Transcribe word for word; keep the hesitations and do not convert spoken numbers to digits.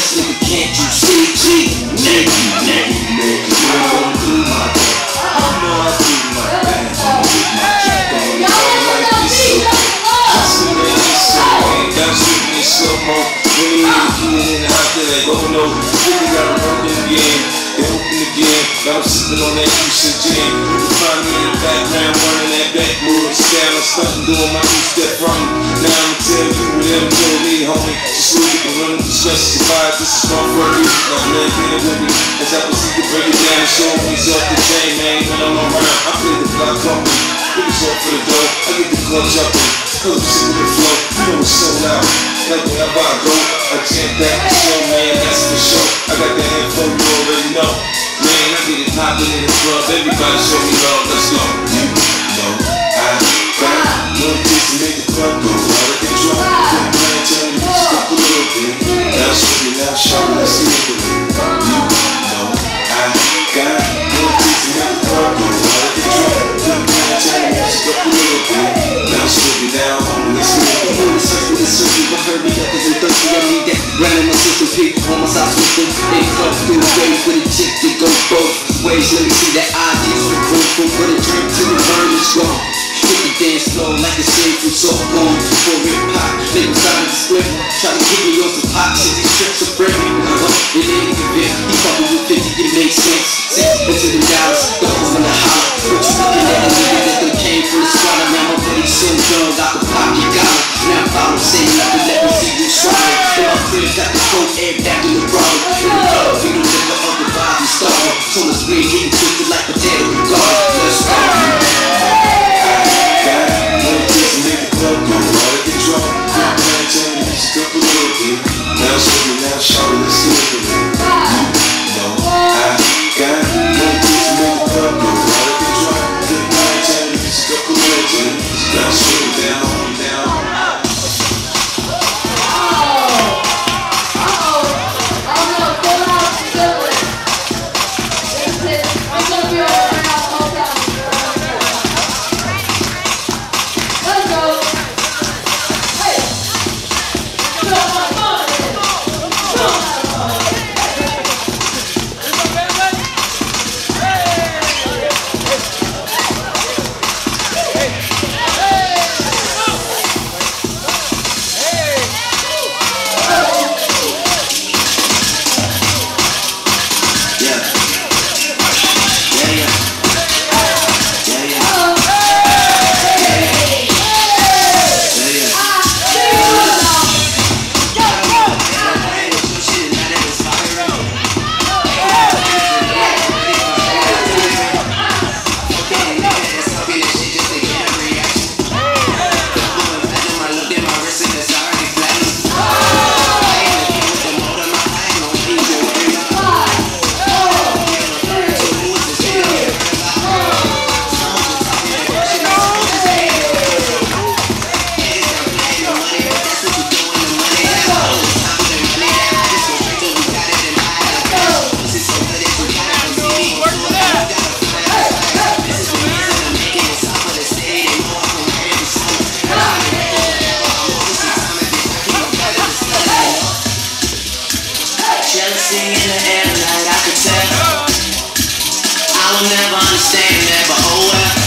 best, nigga, can't you see? G, nigga, nigga, nigga, you don't do my thing. You know I do my thing. I'm with my check on the phone like this. Hustle man, listen, man, bounce with me slow-mo. When you ain't get in the house, they're like, oh no, nigga gotta run them again. They open again, now I'm sipping on that juice and jam. You can find me in the background, running that backwood style. I'm starting doing my new step from me. Now I'ma tell you what them told me, homie. Just so you can run the stress, survive. This is my for a reason. Now let it with me, as I proceed to break it down. Show me off the chain, man. When I'm around, I play the block company. Niggas up for the dough, I get the club jumping. Club sick with the flow, you know it's so loud. Like wherever I go, I jam back the show, man. That's for sure. I got the info, you already know. Man, I get it poppin' in the club. Everybody show me love, let's go. You know I got one kiss to make the club go out of control. Quit playing, turn the music up a little bit. Now show me, now show me, let's see it. You know I got one kiss to make the club go out of control. Quit playing, turn the music up a little bit. Now show me, now homie, let's see it. I'm on the circle, the circle, but hurry up, cause I'm thirsty. I need that round in my system, pick on my side system. They come through the waves with a chick that go both ways. Let me see that I D from boom, boom, put a drink till the burn is gone. Hit the dance floor like a shade from soft born. Before it pop, niggas started to split. Try to get me on some pop shit, these trips are breaking. Uh-huh, it ain't even bit. He fucking with fifty, it makes sense. Six into the dollars, the home in the holler. But you looking at a nigga that done came from the squad. Now my buddy so young, got the pocket dollar. Now if I don't say nothing, let me see you swallow. Then my crib got the cold air back in the bottle. In the club, we don't live up the vibe and starve. So the screen getting twisted like potato garden. Let's go. Now show me, now show me, let's see it. You know I got one kiss to make the club go out of control. Good night, turn the music up a little bit. Now show me down, down. Never understand that, but oh well.